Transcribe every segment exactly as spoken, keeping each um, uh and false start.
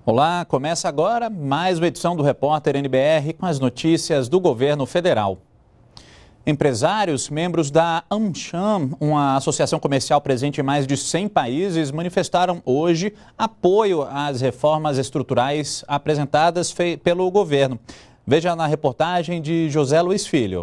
Olá, começa agora mais uma edição do Repórter N B R com as notícias do governo federal. Empresários, membros da AmCham, uma associação comercial presente em mais de cem países, manifestaram hoje apoio às reformas estruturais apresentadas pelo governo. Veja na reportagem de José Luiz Filho.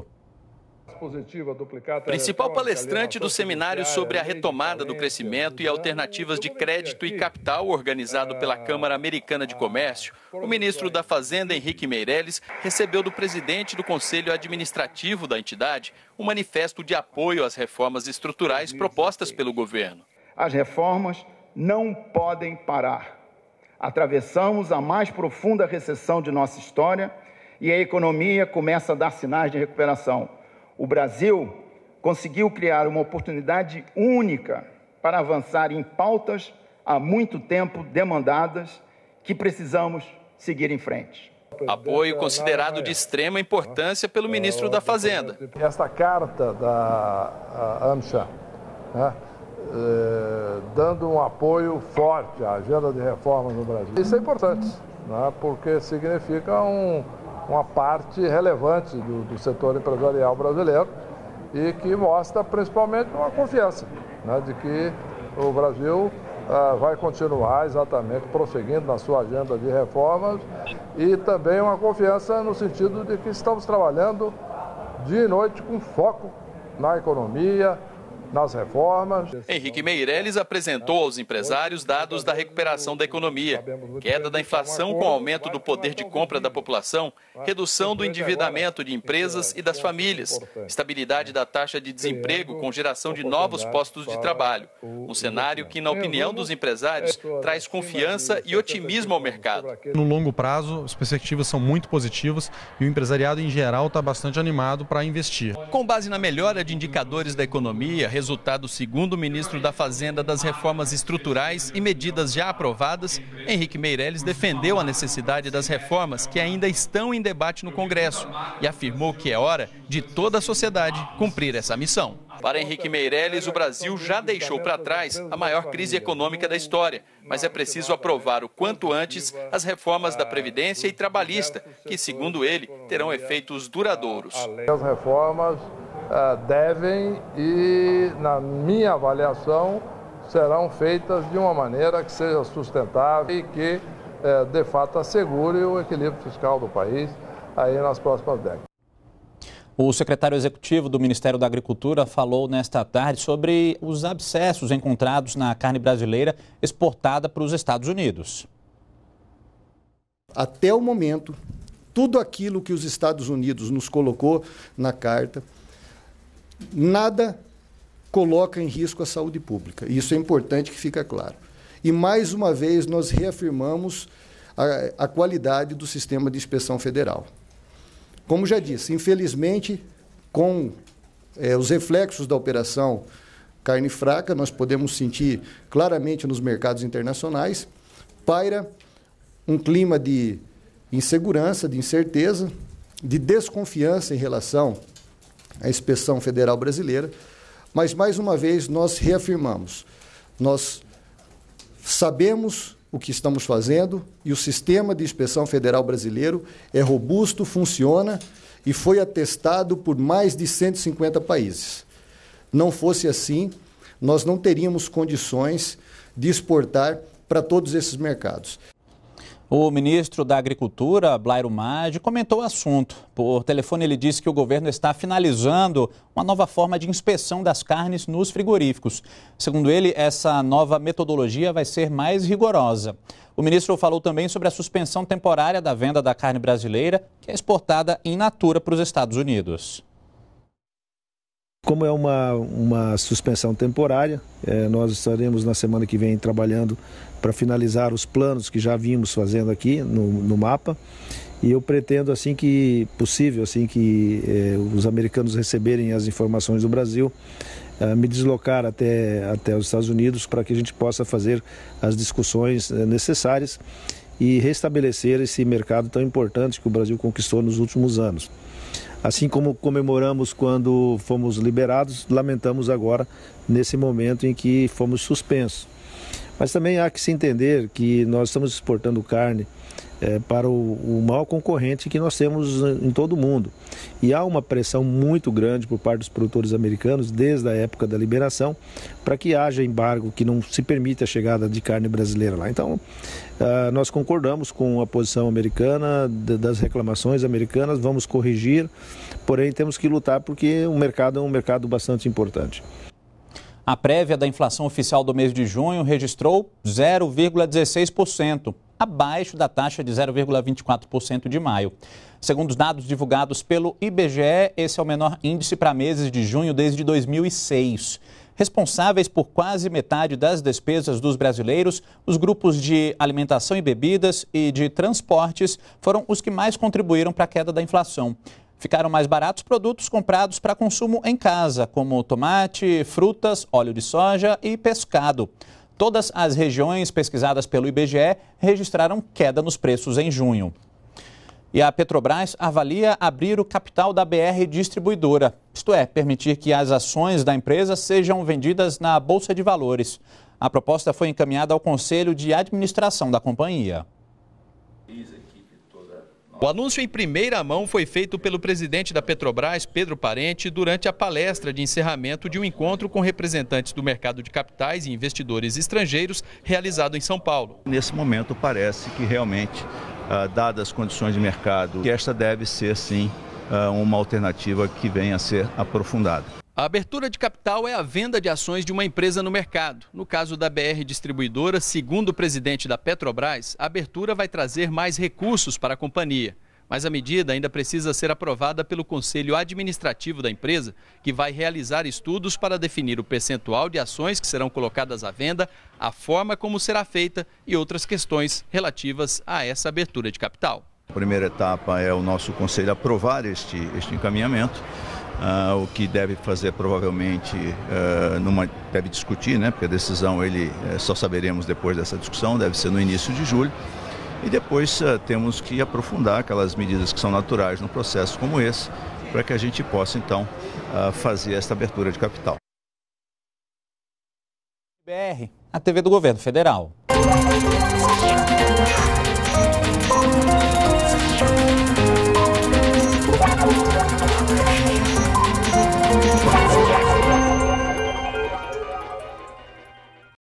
Principal palestrante do seminário sobre a retomada do crescimento e alternativas de crédito e capital organizado pela Câmara Americana de Comércio, o ministro da Fazenda, Henrique Meirelles, recebeu do presidente do Conselho Administrativo da entidade um manifesto de apoio às reformas estruturais propostas pelo governo. As reformas não podem parar. Atravessamos a mais profunda recessão de nossa história e a economia começa a dar sinais de recuperação. O Brasil conseguiu criar uma oportunidade única para avançar em pautas há muito tempo demandadas que precisamos seguir em frente. Apoio considerado de extrema importância pelo ministro da Fazenda. Esta carta da AmCham, né, eh, dando um apoio forte à agenda de reformas no Brasil. Isso é importante, né, porque significa um... uma parte relevante do, do setor empresarial brasileiro e que mostra principalmente uma confiança, né, de que o Brasil uh, vai continuar exatamente prosseguindo na sua agenda de reformas e também uma confiança no sentido de que estamos trabalhando dia e noite com foco na economia, nas reformas. Henrique Meirelles apresentou aos empresários dados da recuperação da economia, queda da inflação com aumento do poder de compra da população, redução do endividamento de empresas e das famílias, estabilidade da taxa de desemprego com geração de novos postos de trabalho. Um cenário que, na opinião dos empresários, traz confiança e otimismo ao mercado. No longo prazo, as perspectivas são muito positivas e o empresariado em geral está bastante animado para investir. Com base na melhora de indicadores da economia, resultado segundo o ministro da Fazenda das reformas estruturais e medidas já aprovadas, Henrique Meirelles defendeu a necessidade das reformas que ainda estão em debate no Congresso e afirmou que é hora de toda a sociedade cumprir essa missão. Para Henrique Meirelles, o Brasil já deixou para trás a maior crise econômica da história, mas é preciso aprovar o quanto antes as reformas da Previdência e Trabalhista, que, segundo ele, terão efeitos duradouros. As reformas Uh, devem e, na minha avaliação, serão feitas de uma maneira que seja sustentável e que, uh, de fato, assegure o equilíbrio fiscal do país aí nas próximas décadas. O secretário executivo do Ministério da Agricultura falou nesta tarde sobre os abscessos encontrados na carne brasileira exportada para os Estados Unidos. Até o momento, tudo aquilo que os Estados Unidos nos colocou na carta, nada coloca em risco a saúde pública. Isso é importante que fique claro. E, mais uma vez, nós reafirmamos a, a qualidade do sistema de inspeção federal. Como já disse, infelizmente, com é, os reflexos da operação carne fraca, nós podemos sentir claramente nos mercados internacionais, paira um clima de insegurança, de incerteza, de desconfiança em relação a inspeção federal brasileira, mas, mais uma vez, nós reafirmamos, nós sabemos o que estamos fazendo e o sistema de inspeção federal brasileiro é robusto, funciona e foi atestado por mais de cento e cinquenta países. Não fosse assim, nós não teríamos condições de exportar para todos esses mercados. O ministro da Agricultura, Blairo Maggi, comentou o assunto. Por telefone, ele disse que o governo está finalizando uma nova forma de inspeção das carnes nos frigoríficos. Segundo ele, essa nova metodologia vai ser mais rigorosa. O ministro falou também sobre a suspensão temporária da venda da carne brasileira, que é exportada in natura para os Estados Unidos. Como é uma, uma suspensão temporária, é, nós estaremos na semana que vem trabalhando para finalizar os planos que já vimos fazendo aqui no, no mapa. E eu pretendo, assim que possível, assim que é, os americanos receberem as informações do Brasil, é, me deslocar até, até os Estados Unidos para que a gente possa fazer as discussões é, necessárias e restabelecer esse mercado tão importante que o Brasil conquistou nos últimos anos. Assim como comemoramos quando fomos liberados, lamentamos agora nesse momento em que fomos suspensos. Mas também há que se entender que nós estamos exportando carne É, para o, o maior concorrente que nós temos em todo o mundo. E há uma pressão muito grande por parte dos produtores americanos, desde a época da liberação, para que haja embargo, que não se permita a chegada de carne brasileira lá. Então, uh, nós concordamos com a posição americana, de, das reclamações americanas, vamos corrigir, porém temos que lutar porque o mercado é um mercado bastante importante. A prévia da inflação oficial do mês de junho registrou zero vírgula dezesseis por cento, abaixo da taxa de zero vírgula vinte e quatro por cento de maio. Segundo os dados divulgados pelo I B G E, esse é o menor índice para meses de junho desde dois mil e seis. Responsáveis por quase metade das despesas dos brasileiros, os grupos de alimentação e bebidas e de transportes foram os que mais contribuíram para a queda da inflação. Ficaram mais baratos produtos comprados para consumo em casa, como tomate, frutas, óleo de soja e pescado. Todas as regiões pesquisadas pelo I B G E registraram queda nos preços em junho. E a Petrobras avalia abrir o capital da B R Distribuidora, isto é, permitir que as ações da empresa sejam vendidas na Bolsa de Valores. A proposta foi encaminhada ao Conselho de Administração da companhia. O anúncio em primeira mão foi feito pelo presidente da Petrobras, Pedro Parente, durante a palestra de encerramento de um encontro com representantes do mercado de capitais e investidores estrangeiros realizado em São Paulo. Nesse momento parece que realmente, dadas as condições de mercado, que esta deve ser sim uma alternativa que venha a ser aprofundada. A abertura de capital é a venda de ações de uma empresa no mercado. No caso da B R Distribuidora, segundo o presidente da Petrobras, a abertura vai trazer mais recursos para a companhia. Mas a medida ainda precisa ser aprovada pelo Conselho Administrativo da empresa, que vai realizar estudos para definir o percentual de ações que serão colocadas à venda, a forma como será feita e outras questões relativas a essa abertura de capital. A primeira etapa é o nosso Conselho aprovar este, este encaminhamento. Uh, o que deve fazer provavelmente, uh, numa, deve discutir, né, porque a decisão ele, uh, só saberemos depois dessa discussão, deve ser no início de julho. E depois uh, temos que aprofundar aquelas medidas que são naturais num processo como esse, para que a gente possa então uh, fazer esta abertura de capital. B R, a T V do Governo Federal.